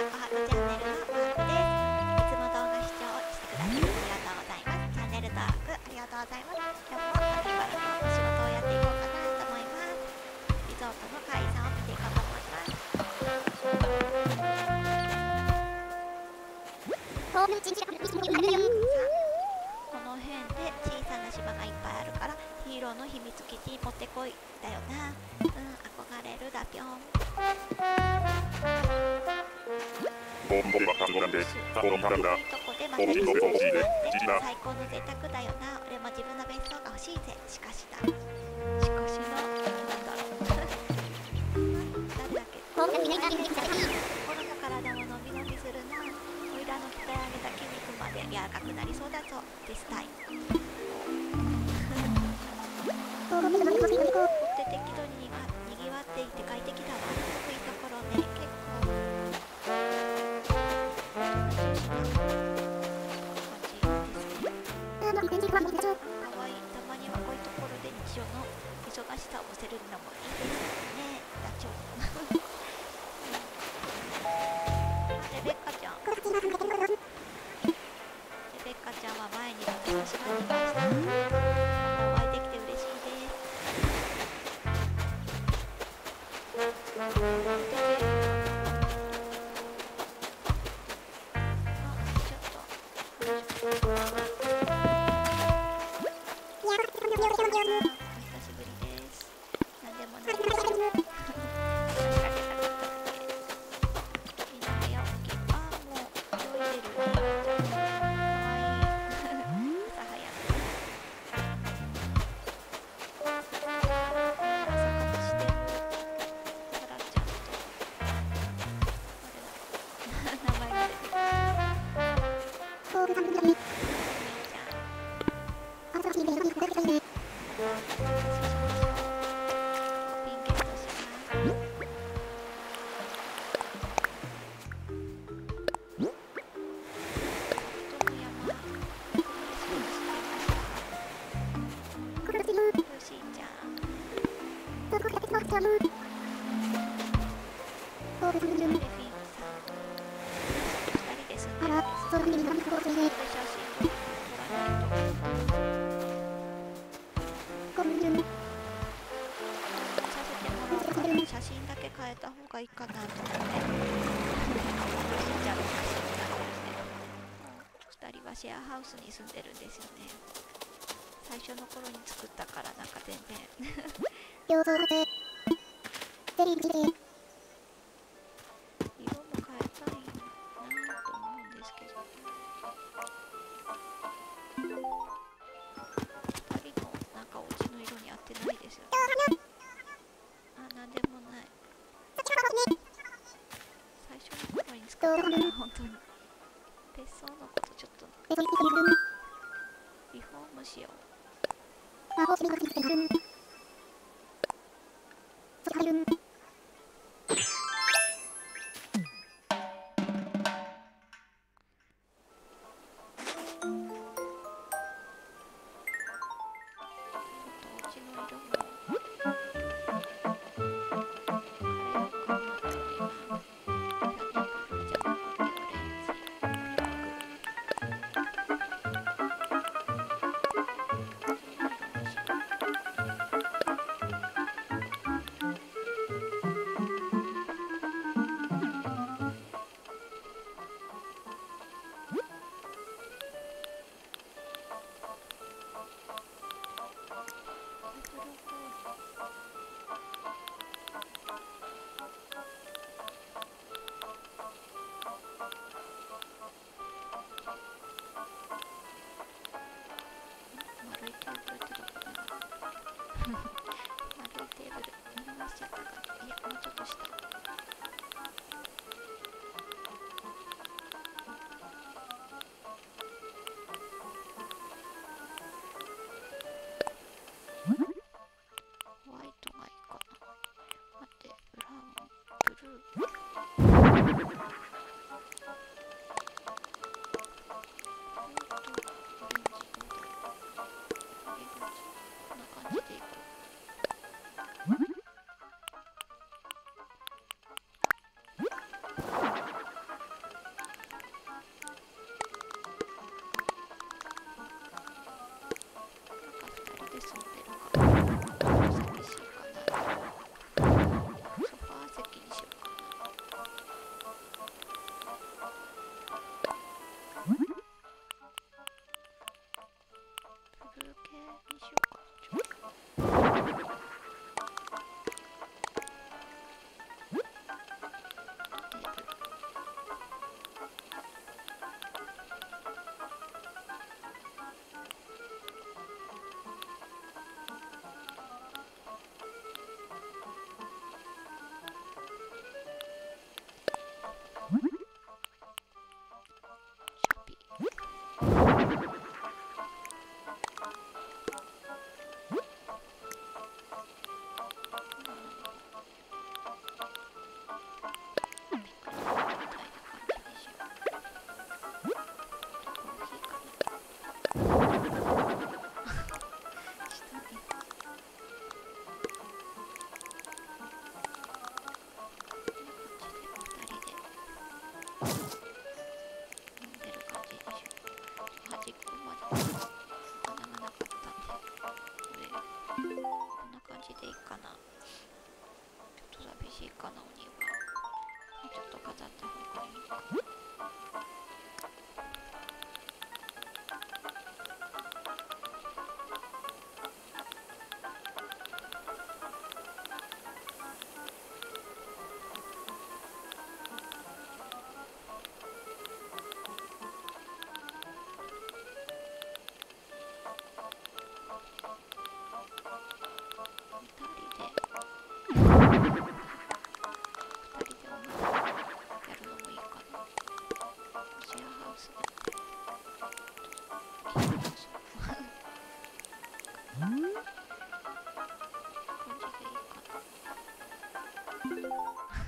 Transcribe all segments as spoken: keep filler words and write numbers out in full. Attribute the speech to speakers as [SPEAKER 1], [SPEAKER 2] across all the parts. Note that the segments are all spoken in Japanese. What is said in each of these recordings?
[SPEAKER 1] ハートチャンネルのマークです。いつも動画視聴してくださりありがとうございます。チャンネル登録ありがとうございます。今日も秋原のお仕事をやっていこうかなと思います。リゾートの会員さんを見ていこうと思います。この辺で小さな島がいっぱいあるからヒーローの秘密基地持ってこいだよな。うん、憧れるだぴょん。
[SPEAKER 2] ボンボレはカツなんで、タコロンカルだ。
[SPEAKER 1] いいとこでまた一緒に住んで最高の贅沢だよな。俺も自分の別荘が欲しいぜ。しかしだ。しかしな、なんだろう。誰だっけ。心も体も伸び伸びするな。おいらの鍛え上げた筋肉まで柔らかくなりそうだぞ。ディスタイム。って適度ににぎわっていて快適だわ。いいところね。結構。かわいい。たまにはこういうところで日常の忙しさを見せるのもいいですね。ダチョウ。レベッカちゃん。レベッカちゃんは前に私の島にいました。お会いできて嬉しいです。あ、ちょっと。写真だけ変えた方がいいかなと思って。ふたりはシェアハウスに住んでるんですよね。最初の頃に作ったからなんか全然色も変えたいなと思うんですけど、ふたりのなんかお家の色に合ってないですよね。あ、なんでもない。最初の頃に作ったから本当に別荘のことちょっとリフォームしよう。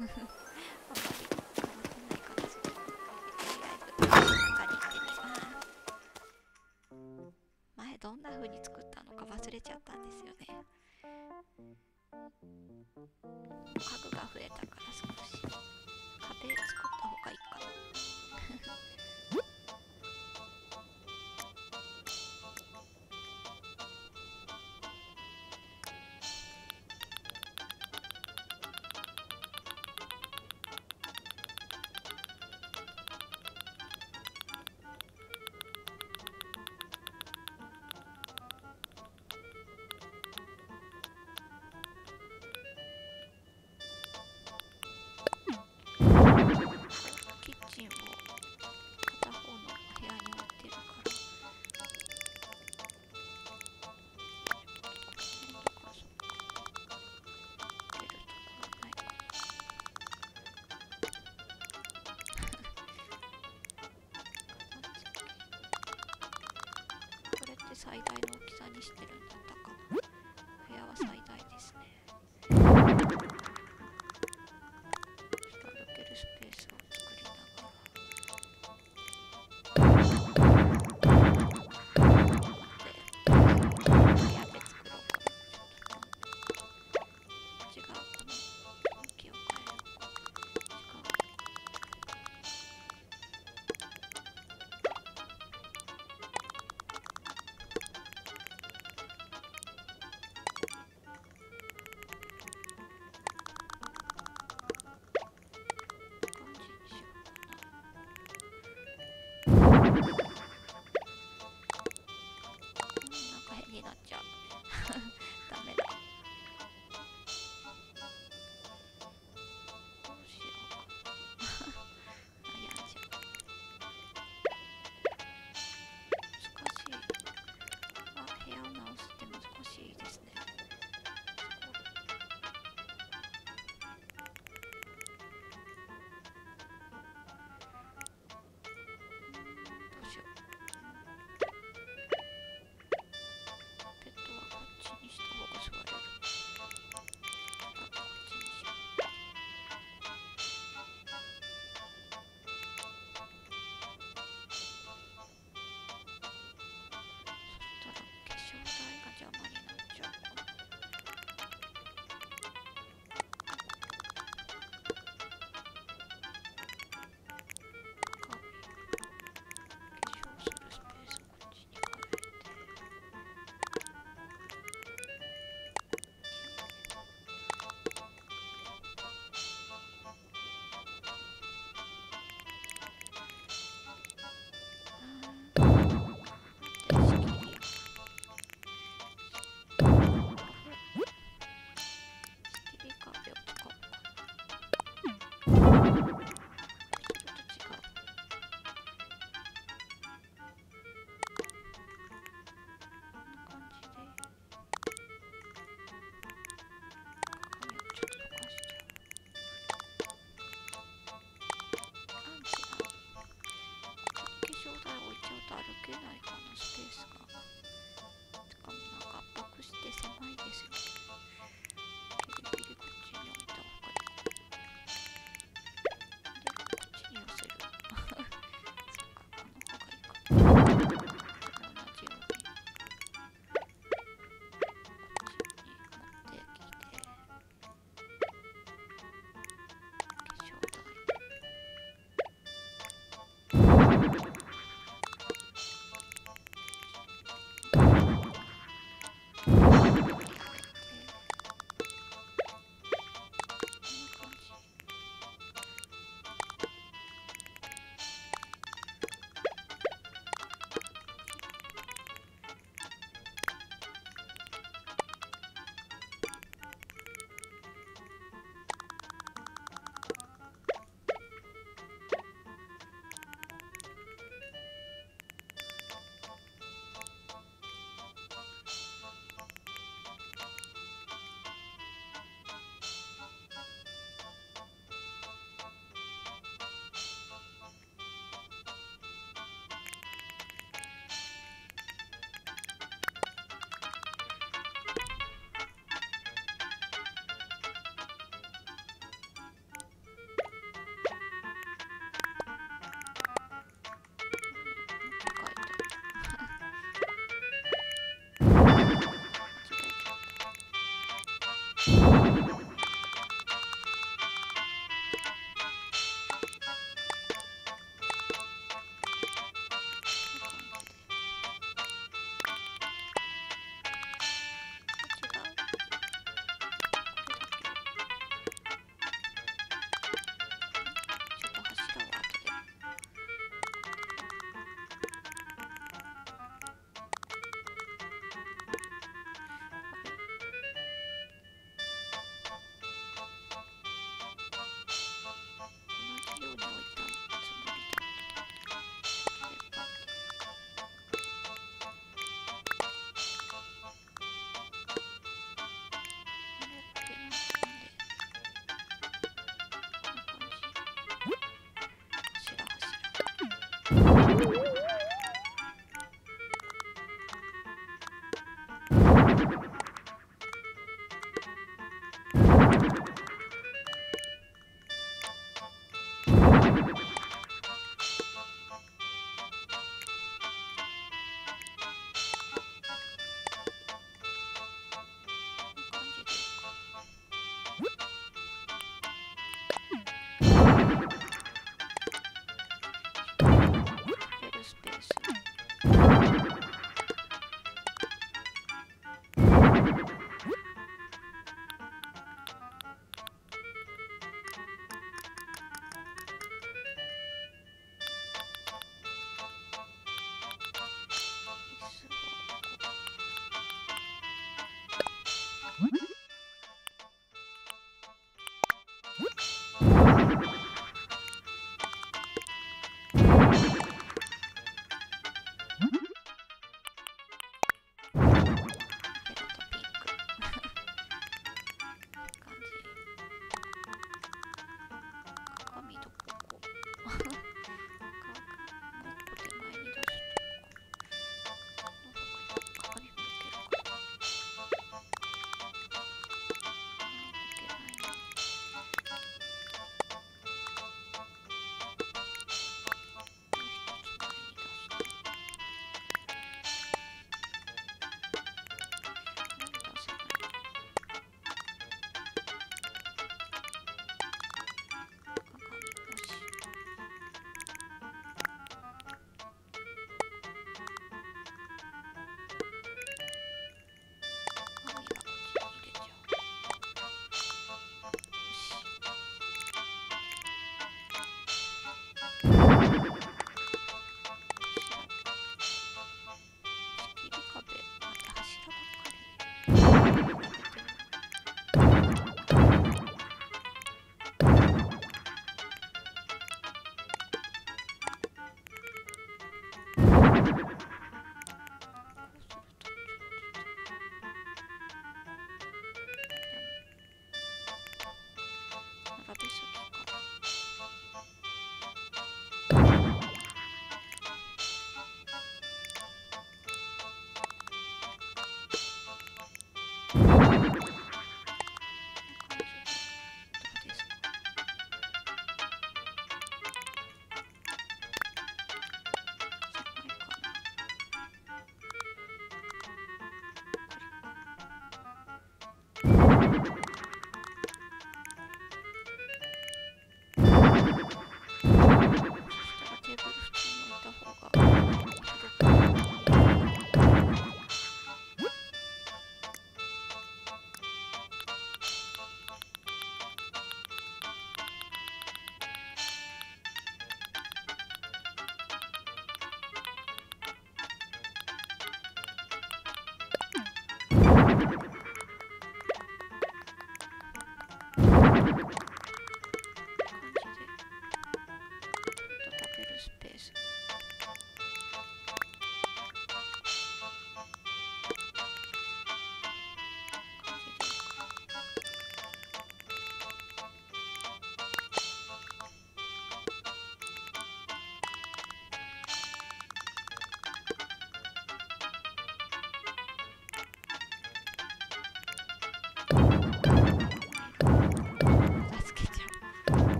[SPEAKER 1] まり変わってないかもしれない。とりあえず中に行ってみます。前どんな風に作ったのか忘れちゃったんですよね。家具が増えたから少し壁作った方がいいかな。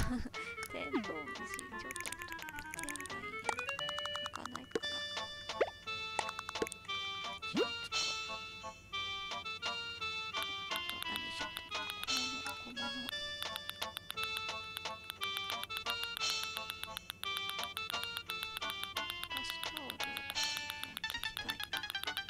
[SPEAKER 1] テントウムシちょっと手洗い開かないかな。ちょっとあと何しようか。小物小物バスタオル持ってきたいな。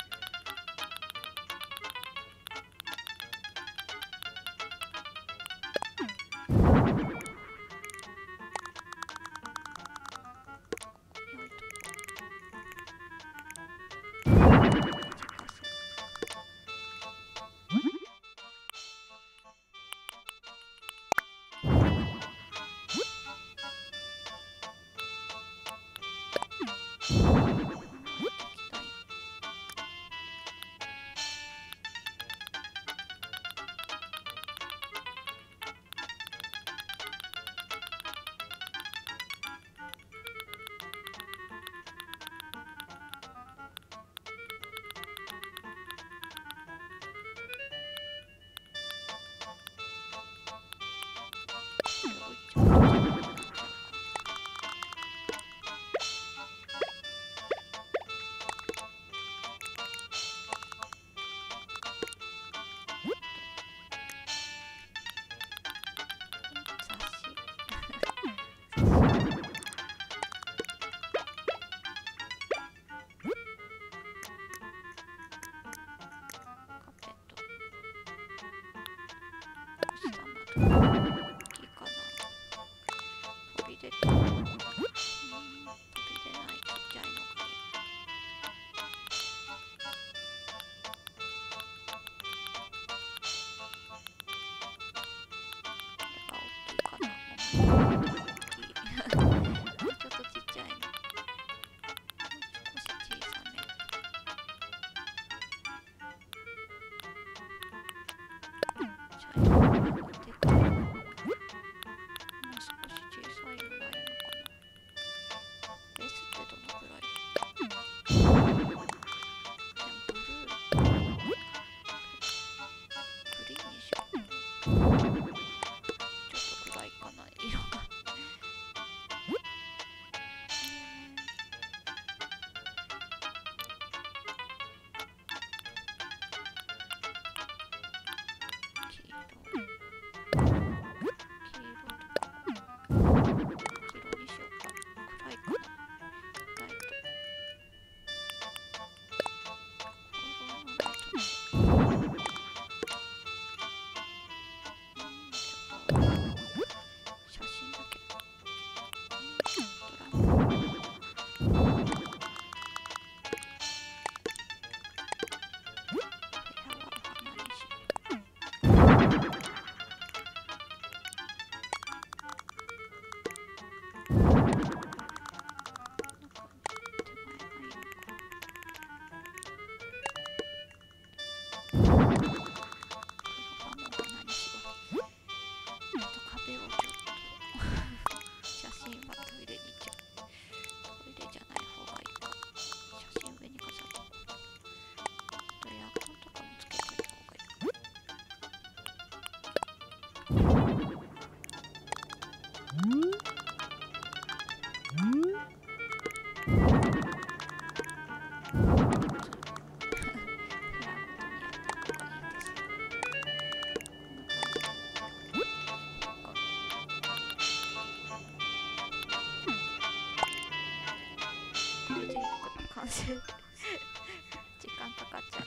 [SPEAKER 1] 完成時間かかっちゃった。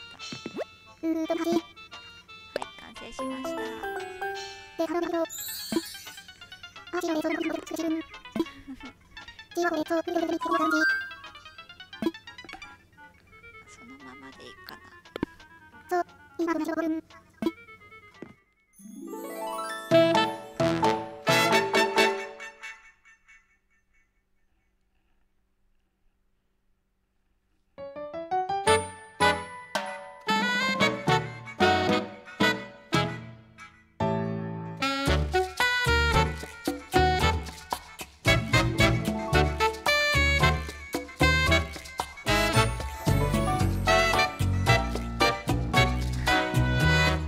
[SPEAKER 3] うーんと、はい。
[SPEAKER 1] はい、完成しました。
[SPEAKER 3] で、ハローあ、知らねえ、そのこと作ってるん。ちはこれ、そう、くるくるくるって感じ。
[SPEAKER 1] そのままでいいかな。
[SPEAKER 3] そう、今の話を掘るん。
[SPEAKER 1] はい、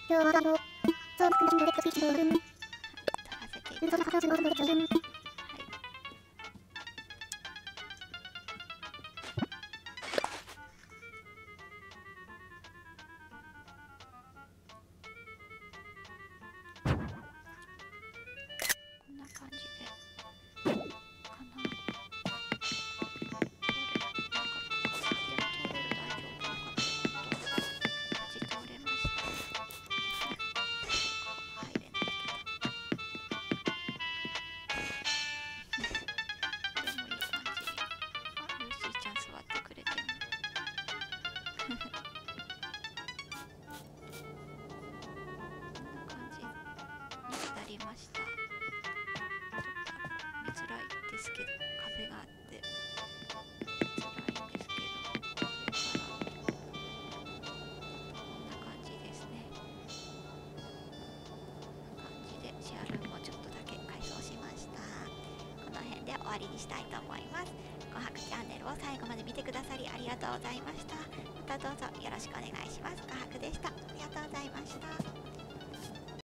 [SPEAKER 3] 今日はあの、そう含めてレッドスイッチをうん。
[SPEAKER 1] 取らせてい
[SPEAKER 3] うん、
[SPEAKER 1] ただき
[SPEAKER 3] そうそうそう、そうそう、うん。
[SPEAKER 1] はい。こんな感じでかな。通れ、なんか、でも通れる、大丈夫かな。無事通れました。入れないけど。でもいい感じ。あ、ルーシーちゃん座ってくれてる。こんな感じになりました。ちょっと見づらいですけど、壁があって見づらいんですけど、これからこんな感じですね。こんな感じでシェアルームをちょっとだけ改装しました。この辺で終わりにしたいと思います。琥珀チャンネルを最後まで見てくださりありがとうございました。またどうぞよろしくお願いします。琥珀でした。ありがとうございました。